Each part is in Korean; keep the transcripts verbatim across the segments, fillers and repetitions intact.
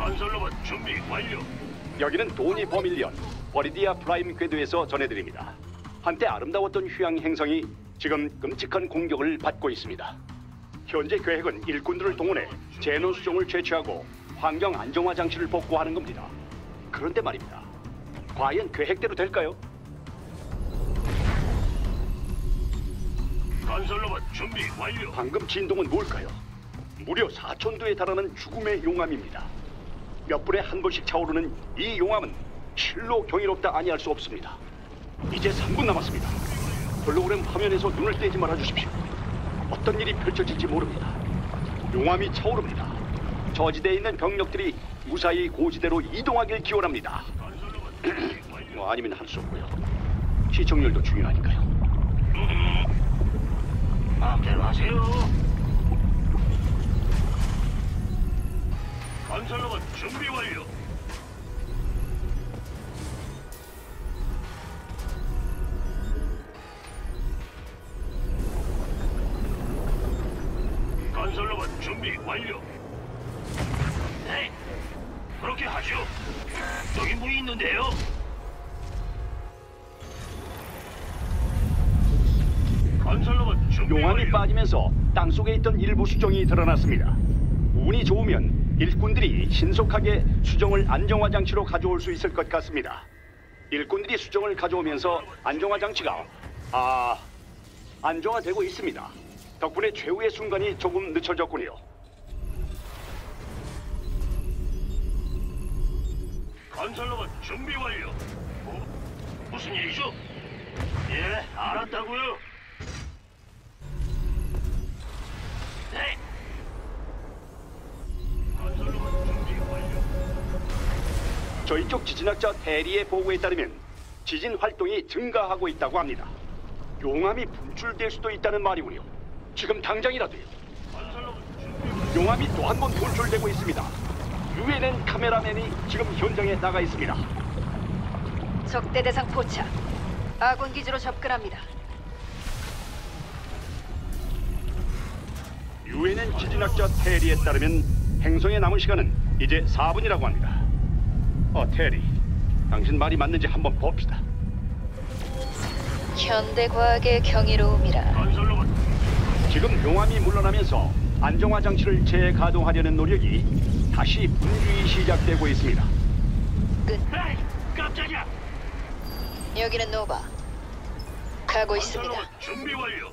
건설로봇 준비 완료. 여기는 도니 버밀리언 버리디아 프라임 궤도에서 전해드립니다. 한때 아름다웠던 휴양 행성이 지금 끔찍한 공격을 받고 있습니다. 현재 계획은 일꾼들을 동원해 제논 수종을 채취하고 환경 안정화 장치를 복구하는 겁니다. 그런데 말입니다. 과연 계획대로 될까요? 건설로봇 준비 완료. 방금 진동은 뭘까요? 무려 사천 도에 달하는 죽음의 용암입니다. 몇 분에 한 번씩 차오르는 이 용암은 실로 경이롭다 아니할 수 없습니다. 이제 삼 분 남았습니다. 홀로그램 화면에서 눈을 떼지 말아 주십시오. 어떤 일이 펼쳐질지 모릅니다. 용암이 차오릅니다. 저지대에 있는 병력들이 무사히 고지대로 이동하길 기원합니다. 뭐 아니면 할 수 없고요. 시청률도 중요하니까요. 마음대로 하세요. 건설로봇 준비 완료. 건설로봇 준비 완료. 네, 그렇게 하죠. 여기 뭐 있는데요? 건설로봇 준비 용암이 완료. 빠지면서 땅속에 있던 일부 수정이 드러났습니다. 운이 좋으면 일꾼들이 신속하게 수정을 안정화 장치로 가져올 수 있을 것 같습니다. 일꾼들이 수정을 가져오면서 안정화 장치가 아 안정화되고 있습니다. 덕분에 최후의 순간이 조금 늦춰졌군요. 건설로봇 준비 완료. 뭐, 무슨 일이죠? 예, 알았다고요. 네. 건설로봇 준비 완료. 저희 쪽 지진학자 대리의 보고에 따르면 지진 활동이 증가하고 있다고 합니다. 용암이 분출될 수도 있다는 말이군요. 지금 당장이라도요. 건설로봇 준비 완료. 용암이 또 한 번 분출되고 있습니다. 유엔엔 카메라맨이 지금 현장에 나가 있습니다. 적대 대상 포착. 아군 기지로 접근합니다. 유엔엔 지진학자 테리에 따르면 행성에 남은 시간은 이제 사 분이라고 합니다. 어, 테리, 당신 말이 맞는지 한번 봅시다. 현대 과학의 경이로움이라. 건설로봇 지금 용암이 물러나면서 안정화 장치를 재가동하려는 노력이 다시 분주히 시작되고 있습니다. 끝. 에이, 깜짝이야. 여기는 노바. 가고 있습니다. 건설로봇 준비 완료.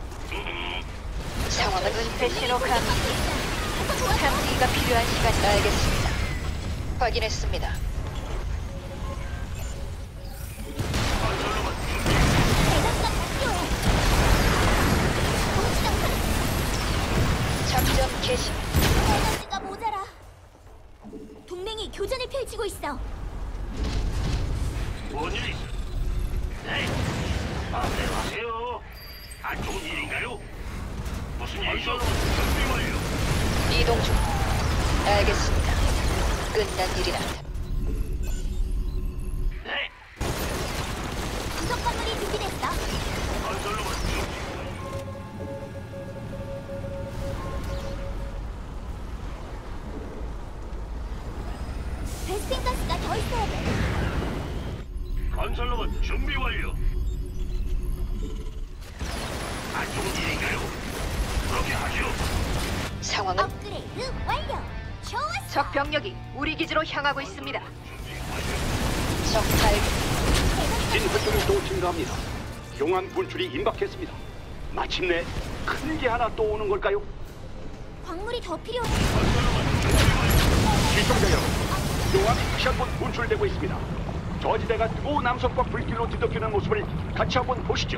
상황은 은폐 신호 감지. 탐지기가 필요한 시간이 알겠습니다. 확인했습니다. 건설로봇 준비. 작전 개시. 에너지가 모자라. 동맹이 교전을 펼치고 있어. 뭔 일이 있어? 네. 마음대로 하세요. 안 좋은 일인가요? 무슨 일이죠? 준비 완료. 이동 중. 알겠습니다. 끝난 일이라. 네. 구석 건물이 준비됐어. 건설로봇 준비. 베스핀 가스가 더 있어야 돼. 건설로봇 준비 완료. 안 좋은 일인가요? 그렇게 하죠. 상황은 업그레이드 완료. 좋았어. 적 병력이 우리 기지로 향하고 있습니다. 적 발견. 지진 활동이 또 증가합니다. 용암 분출이 임박했습니다. 마침내 큰 게 하나 또 오는 걸까요? 광물이 더 필요해. 시청자 여러분, 용암이 다시 한번 분출되고 있습니다. 저지대가 뜨거운 남성과 불길로 뒤덮이는 모습을 같이 한번 보시죠.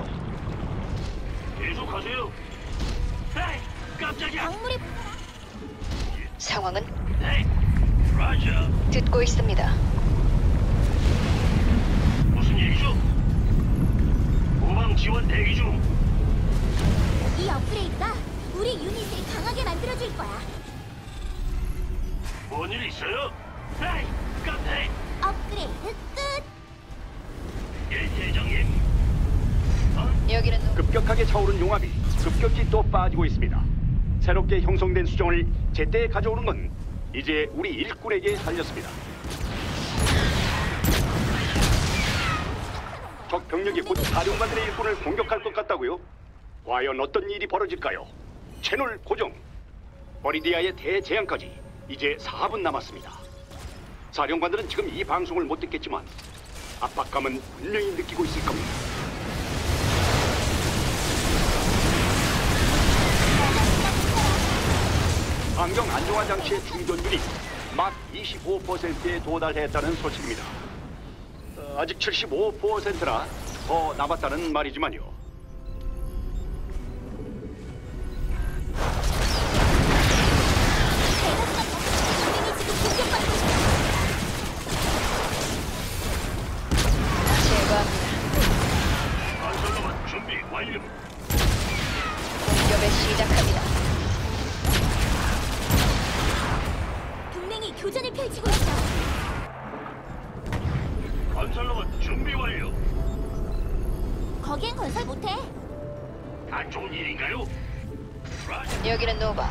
계속하세요. 에이, 깜짝이야. 광물이 상황은 네. 라자. 듣고 있습니다. 무슨 일이죠? 후방 지원 대기 중. 이 업그레이드가 우리 유닛을 강하게 만들어줄 거야. 뭔 일 있어요? 에이, 깜짝. 업그레이드 끝. 예, 대장님. 여기는 노... 급격하게 차오른 용암이 급격히 또 빠지고 있습니다. 새롭게 형성된 수정을 제때 가져오는 건 이제 우리 일꾼에게 달렸습니다. 적 병력이 곧 사령관들의 일꾼을 공격할 것 같다고요? 과연 어떤 일이 벌어질까요? 채널 고정. 버리디아의 대재앙까지 이제 사 분 남았습니다. 사령관들은 지금 이 방송을 못 듣겠지만 압박감은 분명히 느끼고 있을 겁니다. 안경 안정화 장치의 충전율이 막 이십오 퍼센트에 도달했다는 소식입니다. 어, 아직 칠십오 퍼센트라 더 남았다는 말이지만요. 건설로봇 준비 완료. 공격을 시작합니다. 동맹이 교전을 펼치고 있어. 건설로봇 준비 완료. 거기엔 건설 못해. 안 좋은 일인가요? 여기는 노바.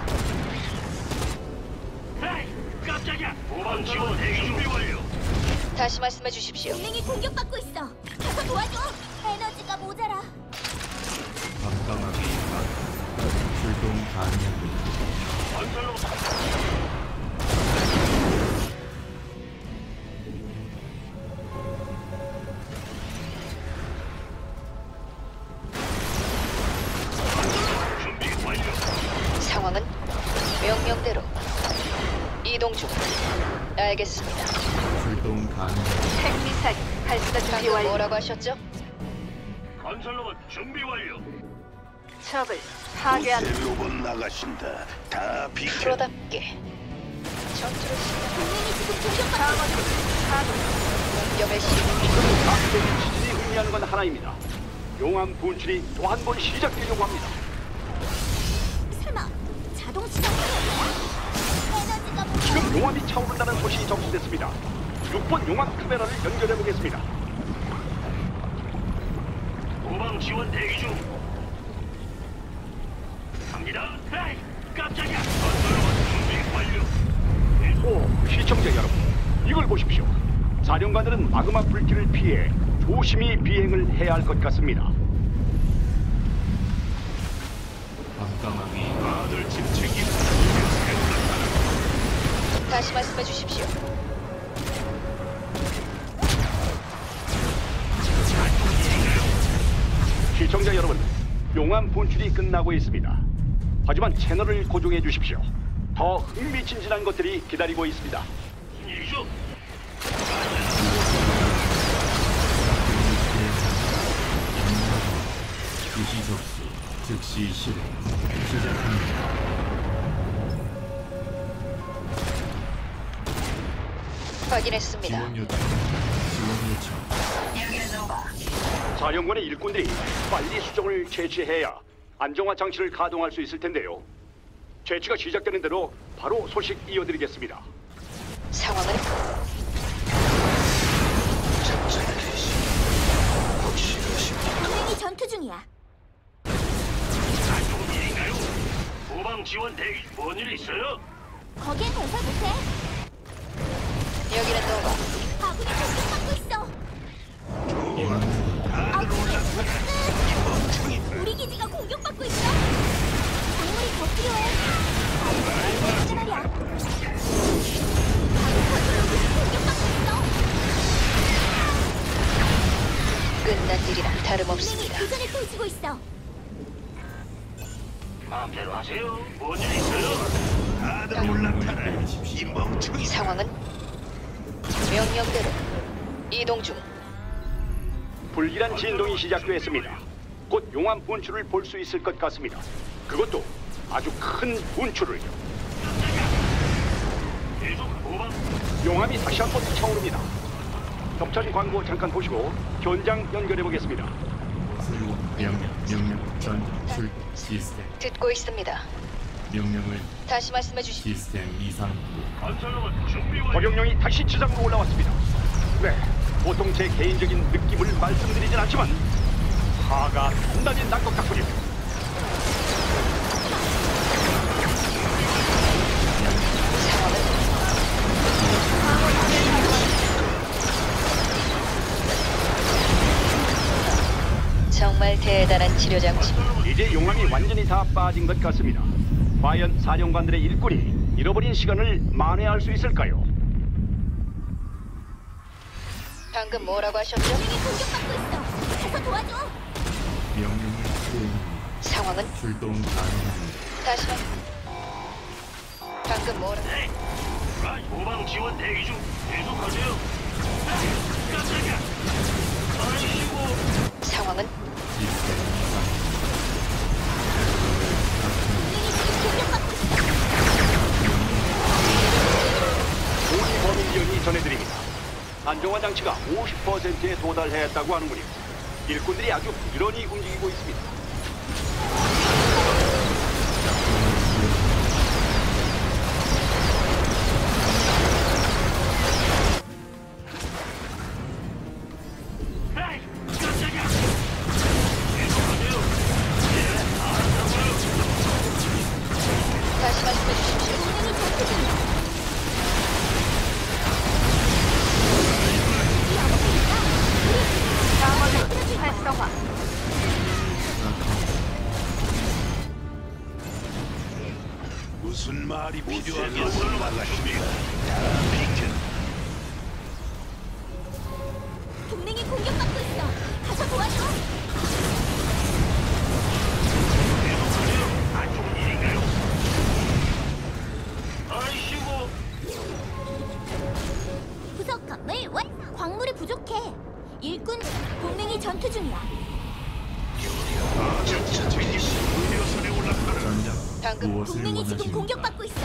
에이, 깜짝이야. 후방 지원 대기 준비 완료. 다시 말씀해 주십시오. 동맹이 공격받고 있어. 가서 도와줘. 에너지가 모자라. 밤까마귀 출동 가능합니다. 건설로봇 준비 완료. 상황은 명령대로 이동 중. 알겠습니다. 출동 가능합니다. 핵미사일 발사 준비 완료. 뭐라고 하셨죠? 건설로봇 준비 완료. 적을 파괴한 로봇 나가신다. 다 비켜. 프로답게 전투를 시작. 동맹이 지금 공격받고 있어. 공격을 시작. 아, 지진이 의미하는 건 하나입니다. 용암 분출이 또 한 번 시작되려고 합니다. 설마 자동 시간 에너지가 모자라. 지금 용암이 차오른다는 소식이 접수됐습니다. 육 번 용암 카메라를 연결해 보겠습니다. 후방 지원 대기 중. 갑니다. 에이, 깜짝이야. 건설로봇 준비 완료. 오, 시청자 여러분, 이걸 보십시오. 사령관들은 마그마 불길을 피해 조심히 비행을 해야 할 것 같습니다. 밤까마귀 아들 집 챙기. 다시 말씀해 주십시오. 시청자 여러분, 용암 분출이 끝나고 있습니다. 하지만 채널을 고정해 주십시오. 더 흥미진진한 것들이 기다리고 있습니다. 무슨 일이죠? 유시 접수 즉시 실행 시작합니다. 확인했습니다. 지원 요청 지원 요청. 사령관의 일꾼들이 빨리 수정을 채취해야 안정화 장치를 가동할 수 있을 텐데요. 채취가 시작되는 대로 바로 소식 이어드리겠습니다. 상황은 동맹이 전투 중이야. 안 좋은 일인가요? 후방 지원 대기. 뭔 일 있어요? 거기엔 건설 못해. 여기는 노바. 아군이 공격받고 있어. 끝! 우리 기지가 공격받고 있어. 광물이 더 필요해. 아이고, 말이야. 공격받고 있어. 끝난 일이라 동맹이 다름없습니다. 교전을 펼치고 있어. 마음대로 하세요. 뭔 일 있어요? 다들 올라타라. 이 멍청이. 상황은 명령대로 이동 중. 불길한 진동이 시작되었습니다. 곧 용암 분출을 볼 수 있을 것 같습니다. 그것도 아주 큰 분출을요. 계속 후방. 용암이 다시 한번 차오릅니다. 겹쳐진 광고 잠깐 보시고 현장 연결해 보겠습니다. 새로운 명령 명령 전출 시스템 듣고 있습니다. 명령을 다시 말씀해 주십시오. 시스템 이상 건설로봇 준비 완료. 버경령이 다시 지상으로 올라왔습니다. 네, 보통 제 개인적인 느낌을 말씀드리진 않지만 화가 단단히 난 것 같군요. 상황은 간단한 치료 장치. 이제 용암이 완전히 다 빠진 것 같습니다. 과연 사령관들의 일꾼이 잃어버린 시간을 만회할 수 있을까요? 방금 뭐라고 하셨죠? 동맹이 공격받고 있어. 가서 도와줘. 명령을 수행합니다. 상황은 출동 가능합니다. 다시 말. 방금 뭐라? 네. 후방 지원 대기 중. 계속하세요. 에이, 깜짝이야. 아이고. 상황은 시스템 이상. 동맹이 지금 공격받고 있어. 도니 버밀리언이 전해드립니다. 안정화 장치가 오십 퍼센트에 도달했다고 하는군요. 일꾼들이 아주 부지런히 움직이고 있습니다. 에이, 깜짝이야. 계속하세요. 예, 알았다고요. 다시 말씀해 주십시오. 동맹이 전투 중이야. 방어드 활성화. 무슨 말이 필요하겠어? 건설로봇 나가십니다. 준비. 다 비켜. 동맹이 공격받고 있어. 가서 도와줘. 계속하세요. 안 좋은 일인가요? 아이고. 부속 건물 완성. 광물이 부족해. 일꾼 동맹이 전투 중이야. 전차 챙기고 의료선에 올라타라. 전장 방금 무엇을 동맹이 지금 원하십니까? 공격받고 있어.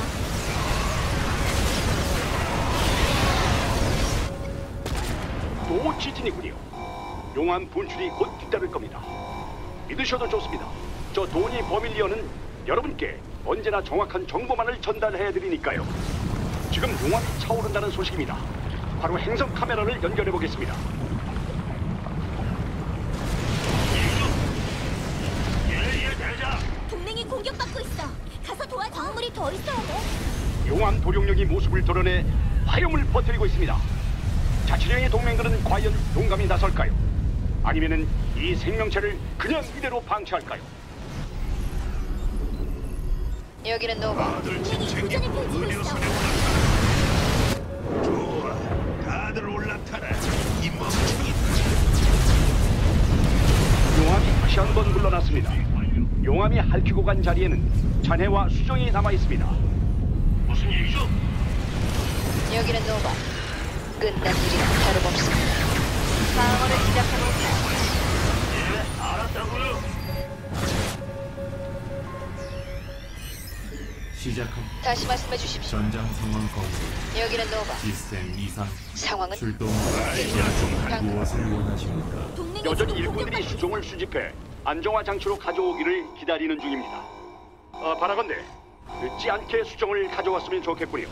또 지진이군요. 용암 분출이 곧 뒤따를 겁니다. 믿으셔도 좋습니다. 저 도니 버밀리언은 여러분께 언제나 정확한 정보만을 전달해 드리니까요. 지금 용암이 차오른다는 소식입니다. 바로 행성 카메라를 연결해 보겠습니다. 예, 예, 대장. 동맹이 공격받고 있어. 가서 도와. 광물이 더 있어야 돼. 용암 도룡령이 모습을 드러내 화염을 퍼뜨리고 있습니다. 자치령의 동맹들은 과연 용감히 나설까요? 아니면은 이 생명체를 그냥 이대로 방치할까요? 여기는 노바. 다들 짐 동맹이 챙기고 교전을 펼치고 있어. 의료선에 올라타라. 좋아. 다들 올라타라. 이 멍청이. 용암이 다시 한번 물러났습니다. 용암이 핥히고 간 자리에는 잔해와 수정이 남아 있습니다. 무슨 일이죠? 여기는 노바. 끝난 일이 다름없습니다. 방어를 시작해볼까요? 예, 알았다고요. 시작합니다. 다시 말씀해 주십시오. 전장 상황 검색. 여기는 노바. 시스템 이상. 상황은 출동 시작. 무엇을 원하십니까? 동맹이 여전히 지금 일꾼들이 공격받고 수종을 수집해 안정화 장치로 가져오기를 기다리는 중입니다. 어, 바라건대 늦지 않게 수정을 가져왔으면 좋겠군요.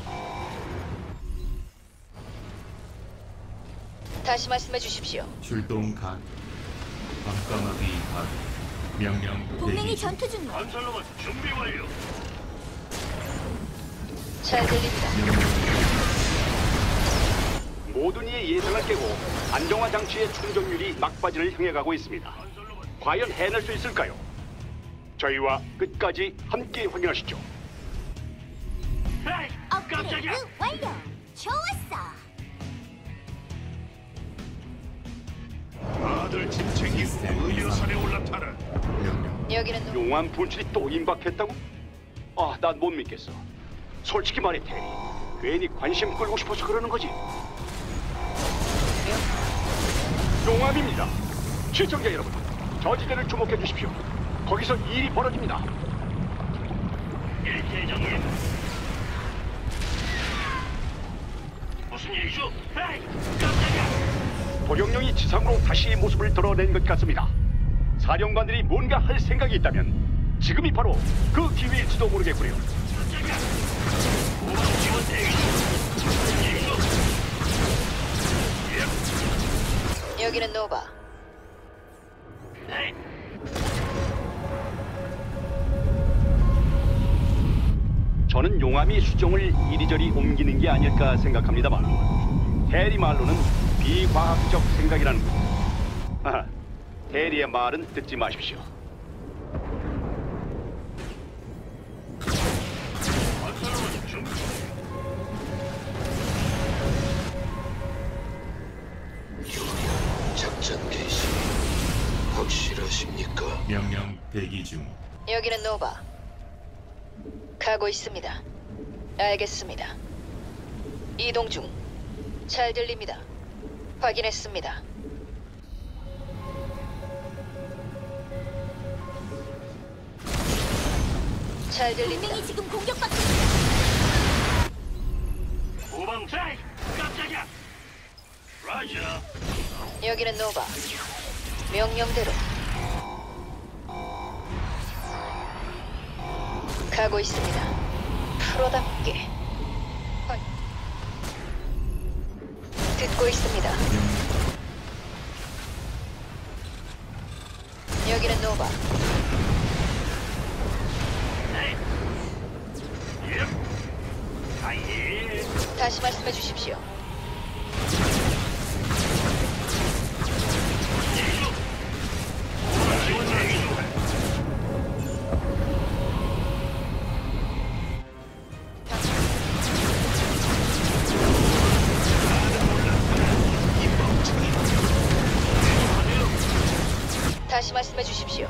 다시 말씀해 주십시오. 출동 간. 밤까마귀 간. 명령 동맹이 대기. 전투 중이야. 건설로봇 준비 완료. 잘 들립니다. 모든 이의 예상을 깨고 안정화 장치의 충전율이 막바지를 향해 가고 있습니다. 과연 해낼 수 있을까요? 저희와 끝까지 함께 확인하시죠. 에이, 깜짝이야. 업그레이드 완료. 좋았어. 다들 짐 챙기고 의료선에 올라타라. 명령. 여기는 노바. 용암 분출이 또 임박했다고? 아, 난 못 믿겠어. 솔직히 말해, 테리. 괜히 관심 끌고 싶어서 그러는 거지. 용암입니다. 시청자 여러분, 저 지대를 주목해 주십시오. 거기서 일이 벌어집니다. 예, 대장님. 무슨 일이죠? 에이, 깜짝이야. 도룡령이 지상으로 다시 모습을 드러낸 것 같습니다. 사령관들이 뭔가 할 생각이 있다면 지금이 바로 그 기회일지도 모르겠군요. 깜짝이야. 후방 지원 대기 중. 무슨 일이죠? 예, 여기는 노바. 네. 저는 용암이 수정을 이리저리 옮기는 게 아닐까 생각합니다만 테리 말로는 비과학적 생각이라는 거. 아, 대리의 말은 듣지 마십시오. 건설로봇 준비. 작전 개시 확실하십니까? 명령 대기 중. 여기는 노바. 가고 있습니다. 알겠습니다. 이동 중. 잘 들립니다. 확인했습니다. 잘 들립니다. 동맹이 지금 공격받고 있어. 후방 트라이. 깜짝이야. 라자. 여기는 노바. 명령대로. 가고 있습니다. 프로답게. 확- 듣고 있습니다. 여기는 노바. 네. 예. 아예. 다시 말씀해 주십시오. 지원 대기 중. 다시 말씀해 주십시오.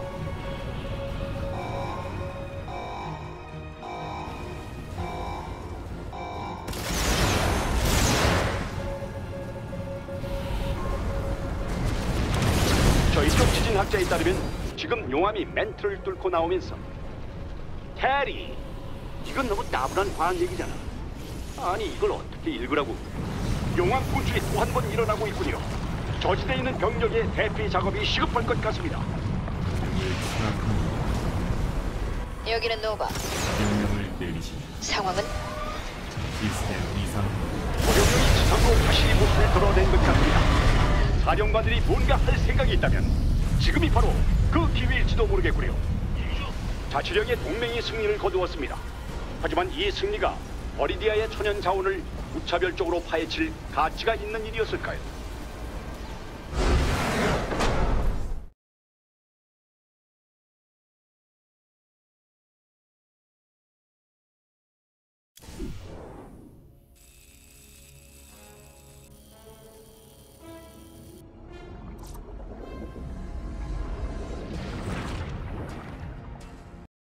저희 쪽 지진학자에 따르면 지금 용암이 멘트를 뚫고 나오면서 테리, 이건 너무 나분한 과학 얘기잖아. 아니 이걸 어떻게 읽으라고? 용암 분출이 또 한 번 일어나고 있군요. 저지대에 있는 병력의 대피 작업이 시급할 것 같습니다. 적을 추락합니다. 여기는 노바. 명령을 내리십시오. 상황은 시스템 이상. 고령이 지상으로 다시 모습을 드러낸 것 같습니다. 사령관들이 뭔가 할 생각이 있다면 지금이 바로 그 기회일지도 모르겠군요. 자치령의 동맹이 승리를 거두었습니다. 하지만 이 승리가 버리디아의 천연 자원을 무차별적으로 파헤칠 가치가 있는 일이었을까요?